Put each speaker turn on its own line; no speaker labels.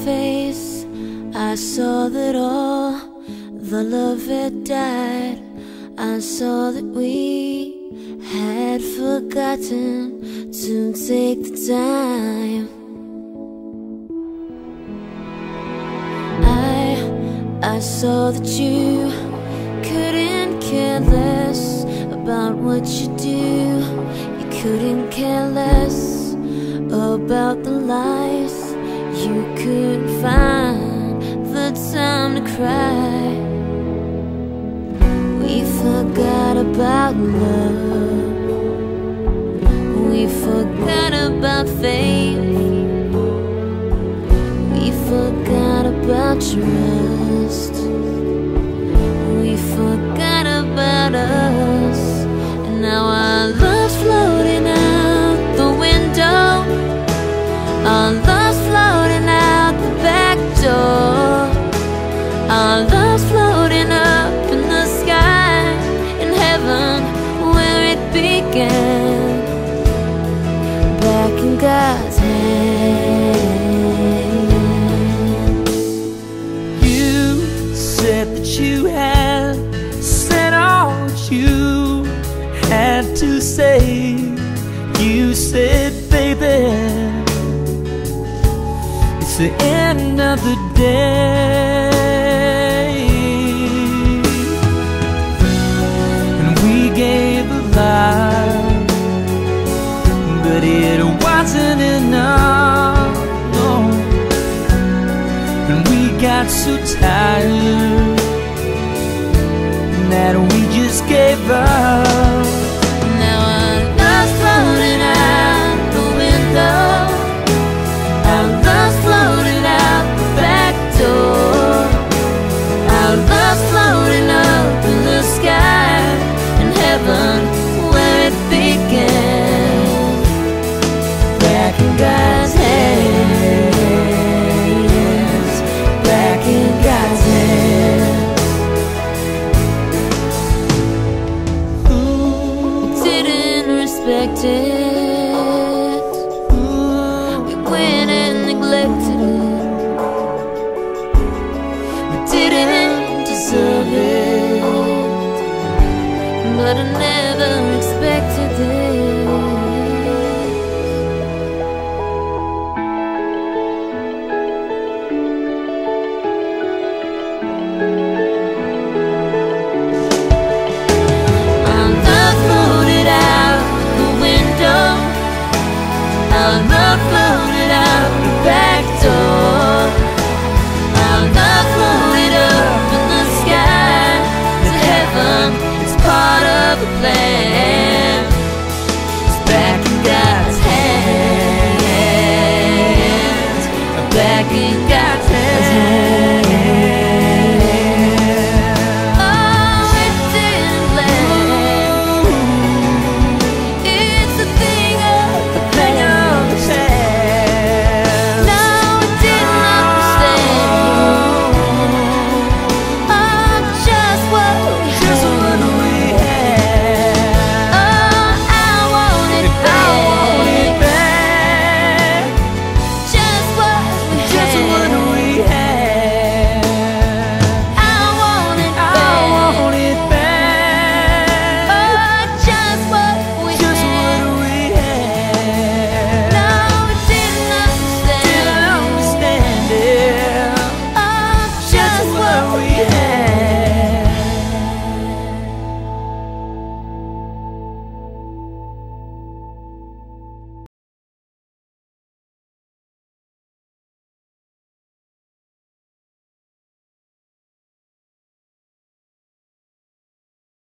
face, I saw that all the love had died. I saw that we had forgotten to take the time. I saw that you couldn't care less about what you do. You couldn't care less about the lies. You couldn't find the time to cry. We forgot about love. We forgot about faith. We forgot about trust. We forgot about us. And now our love's floating out the window. Our love's floating out the back door. Our love's floating up in the sky, in heaven where it began, back in God's hands.
You said that you had said all that you had to say. You said, baby, it's the end of the day. And we gave a lie, but it wasn't enough, no. And we got so tired that we just gave up.
Now our love's floating out the window. Our love's floating out the back door. Our love's floating up in the sky, in heaven where it began, back in God's hands, back in God's hands. We didn't respect it. We went and neglected it. We didn't deserve it, but I never expected